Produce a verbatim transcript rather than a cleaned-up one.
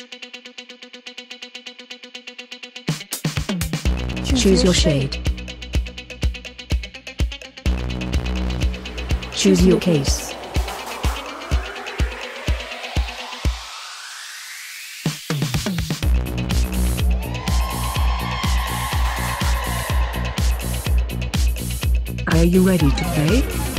Choose your shade. Choose your case. Are you ready to play?